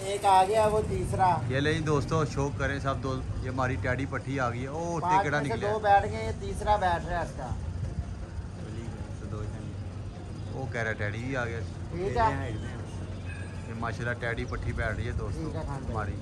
एक आ गया वो तीसरा। ये ले दोस्तों शौक करें सब दोस्त, ये हमारी टैडी पट्टी आ गई है। ओ टिकड़ा निकले, 2 बैठ गए, ये तीसरा बैठ रहा है इसका। वो कह रहा टैडी भी आ गया। ठीक है, ये माशाल्लाह टैडी पट्टी बैठ रही है दोस्तों हमारी।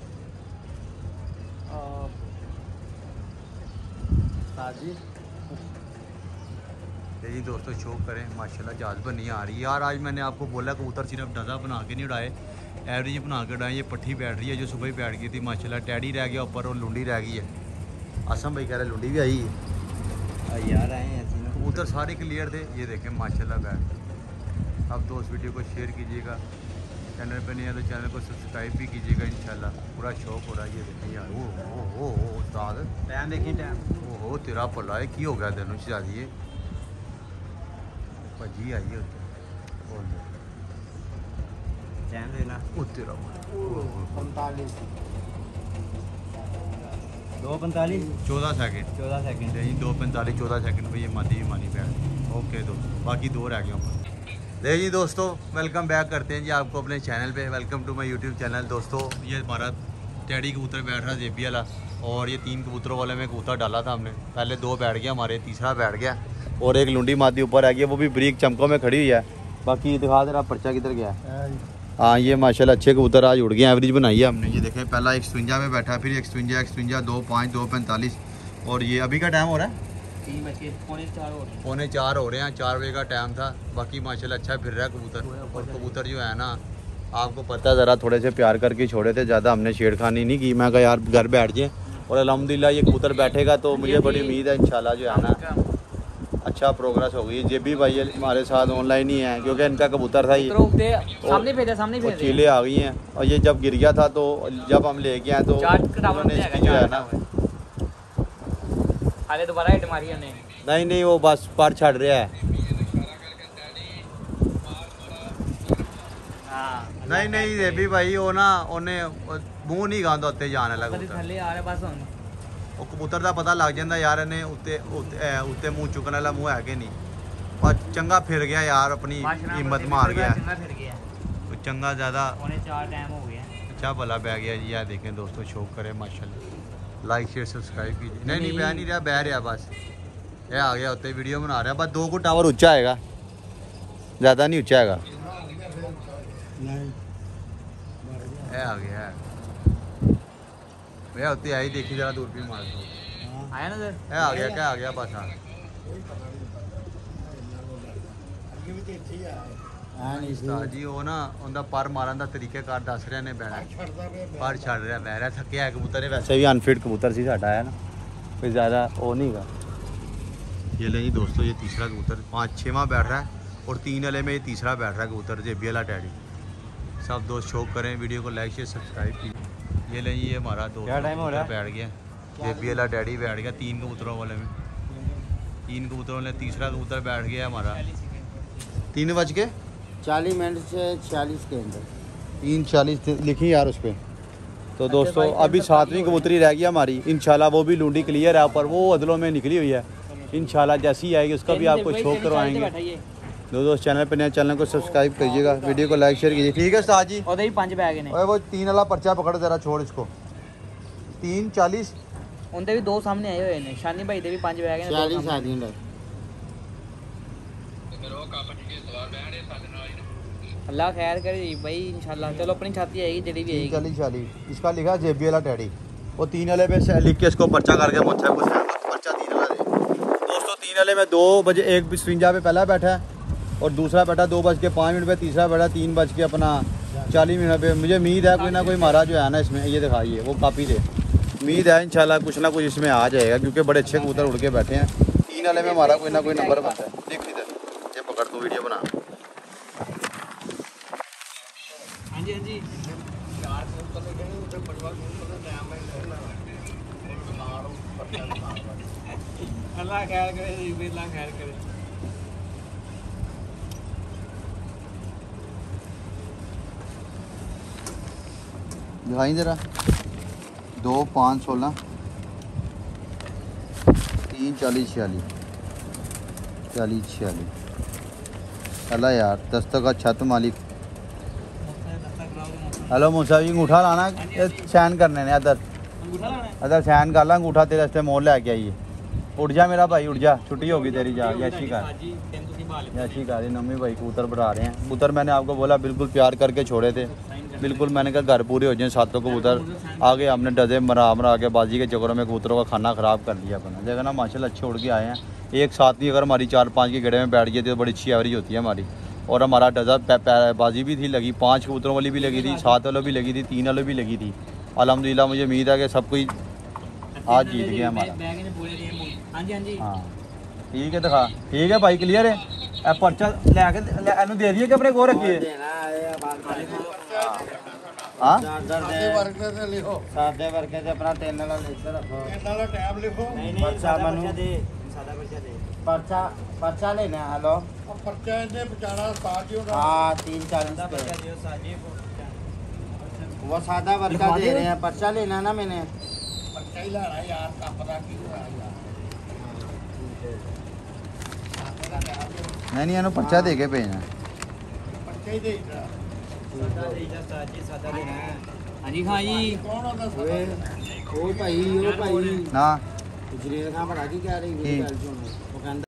जी दोस्तों शौक करें माशाल्लाह जाज़बा नहीं आ रही यार। आज मैंने आपको बोला कबूतर सिर्फ डजा बना के नहीं उड़ाए, एवरेज बना के उड़ाए। ये पट्टी बैठ रही है जो सुबह ही बैठ गई थी माशाल्लाह। टैडी रह गया ऊपर और लुंडी रह गई है। आसम भाई कह रहे लुंडी भी आई है यार, आए ऐसे ना। कबूतर सारे क्लियर थे। ये देखें माशाल्लाह बैठ। अब दोस्त वीडियो को शेयर कीजिएगा, चैनल पे नहीं है तो चैनल को सब्सक्राइब भी कीजिएगा इंशाल्लाह। पूरा शौक हो रहा है। ये देखें यार, ओ उस्ताद टाइम देखिए, टाइम ओहो तेरा भला है की हो गया तेनों शादी भजी आई है टाइम देना। तेरा 45 2:45 14 सेकंड 14 सेकंड जी 2:45 14 सेकंड पे ये मादी हमारी बैठ। ओके दोस्तों, बाकी 2 रह गए ऊपर। देखिए जी दोस्तों, वेलकम बैक करते हैं जी आपको अपने चैनल पे। Welcome to my YouTube channel. दोस्तों ये हमारा टैडी कबूतर बैठ रहा जेबी वाला, और ये 3 कबूतरों वाले में कबूतर डाला था हमने। पहले 2 बैठ गया हमारे, तीसरा बैठ गया, और एक लुंडी मादी ऊपर आ गई, वो भी ब्रीक चमकों में खड़ी हुई है। बाकी दिखा दे रहा पर्चा किधर गया है। हाँ ये माशाल्लाह अच्छे कबूतर आज उड़ गए, एवरेज बनाई है हमने। ये देखें पहला 157 में बैठा, फिर 157 2 5 2 45, और ये अभी का टाइम हो रहा है 3:45 हो रहे हैं। 4 बजे का टाइम था। बाकी माशाल्लाह अच्छा फिर रहा है कबूतर। और कबूतर जो है ना, आपको पता है ज़रा थोड़े से प्यार करके छोड़े थे, ज़्यादा हमने छेड़खानी नहीं की। मैं कहा यार घर बैठ जाए, और अल्हम्दुलिल्लाह ये कबूतर बैठेगा तो मुझे बड़ी उम्मीद है इंशाल्लाह जो है ना अच्छा प्रोग्रेस होगी। जेबी भाई हमारे साथ ऑनलाइन ही है, क्योंकि इनका कबूतर था ये सामने चीले आ गई हैं। और ये जब गिर गया था तो जब हम ले गए तो उन्होंने इसकी जो है ना दोबारा हिट मारी नहीं वो बस पर छड़ रहा है। नहीं जेबी भाई वो ना उन्हें मुँह नहीं गांदा उत्ते जाने लगा। वो कबूतर का पता लग जाता यार, इन्हें उत्ते मुँह चुकने वाला मुँह है कि नहीं। और चंगा फिर गया यार, अपनी हिम्मत मार गया तो चंगा ज़्यादा अच्छा भला बह गया जी। यार देखें दोस्तों शौक करें माशाल्लाह, लाइक शेयर सब्सक्राइब कीजिए। नहीं बह नहीं रहा, बह रहा बस। ये आ गया उत्ते वीडियो बना रहा, बस 2 को टावर ऊंचा आएगा, ज़्यादा नहीं ऊंचा आएगा। ये आ गया भैया उत्ते आई, देखी जरा दूर भी मार दो। आया ना सर, ये आ गया, क्या आ गया बस। हाँ जी वो ना उनका पर मारन का तरीकेकार दस रहे ने बैठा, पर छड़ रहा बह रहा, थकिया है कबूतर। वैसे भी अनफिट कबूतर सी साडा है ना, कोई ज़्यादा वो नहीं गा। ये ले जी दोस्तों, ये तीसरा कबूतर 5-6वां बैठ रहा है, और 3 वाले में ये तीसरा बैठ रहा है कबूतर जेबी वाला टैडी। सब दोस्त शौक करें, वीडियो को लाइक शेयर सब्सक्राइब कीजिए। ये ले जी ये हमारा दोस्त बैठ गया जेबी वाला टैडी बैठ गया 3 कबूतरों वाले में। 3 कबूतरों वाले, तीसरा कबूतर बैठ गया हमारा 3:40 से 46 के अंदर 3:40 लिखी यार उस पर। तो दोस्तों अभी 7वीं कबूतरी रह गई हमारी, इंशाल्लाह वो भी लूंडी क्लियर है, पर वो अदलों में निकली हुई है। इंशाल्लाह जैसी ही आएगी उसका भी आपको शौक करवाएंगे। दोस्त चैनल पे नए, चैनल को सब्सक्राइब कीजिएगा, वीडियो को लाइक शेयर कीजिए। ठीक है उस्ताद जी। और 5 बैग ने, वो 3 वाला पर्चा पकड़ जरा, छोड़ इसको। 3:40 उनके भी 2 सामने आए हुए हैं। शानी भाई दे भी 5 बैग हैं, 40 आदमी ने। अल्लाह खैर करे भाई इंशाल्लाह। चलो अपनी छाती आएगी जड़ी भी आएगी। 40 इसका लिखा जेबी वाला टैडी। वो 3 वाले पे लिख के इसको पर्चा करके मुझसे कुछ पर्चा 3 वाला दे। दोस्तों 3 वाले में 2 बजे एक बिस्विंजा पे पहला बैठा है, और दूसरा बैठा 2:05 पे, तीसरा बैठा 3:40 पे। मुझे उम्मीद है कोई ना कोई मारा जो है ना इसमें, ये दिखाइए वो कापी दे। उम्मीद है इंशाल्लाह कुछ ना कुछ इसमें आ जाएगा, क्योंकि बड़े अच्छे कबूतर उड़ के बैठे हैं। 3 वाले में हमारा कोई ना कोई नंबर बनता है। देख इधर, ये पकड़ तू वीडियो बना। हाँ जी अल्लाह खैर करे, अल्लाह खैर करे। दिखाई जरा 2 5 16 3 40 46 अल्लाह यार दस्तक का छत मालिक हेलो मूसा जी अंगूठा लाना सैन करने ने इधर इधर सैन कर ला अंगूठा तेरे वास्ते मोल लैके आइए उठ जा मेरा भाई उठ जा छुट्टी होगी तेरी जा यशी कर नमी भाई कबूतर बढ़ा रहे हैं कबूतर मैंने आपको बोला बिल्कुल प्यार करके छोड़े थे बिल्कुल मैंने कहा घर पूरे हो जाए सातों कबूतर आगे हमने डजे मरा के बाजी के चक्करों में कबूतरों का खाना ख़राब कर दिया अपना देखा ना माशाल्लाह अच्छे उड़ के आए हैं एक साथ ही अगर हमारी 4-5 के गेड़े में बैठ गए तो बड़ी अच्छी एवरेज होती है हमारी और हमारा डजा बाजी भी थी लगी 5 कबूतरों वाली भी लगी थी 7 वालों भी लगी थी 3 वालों भी लगी थी अल्हम्दुलिल्लाह मुझे उम्मीद है कि सब कोई आज जीत गया हमारा हाँ ठीक है दिखा ठीक है भाई क्लियर है पर्चा लैके दे दिए कि अपने को रखिए हाँ सादे वर्के से अपना 3 वाला टैब लिखो पर्चा लेना है हेलो पर्चा हाँ 340 पे वो सादा वर्का दे रहे हैं पर्चा लेना ना मैंने पर्चा ही लाना यार का पता नहीं इन्हों पर्चा दे के भेजना पर्चा ही दे हाँ जी हाँ जी ना गुजरे का बड़ा की क्या रही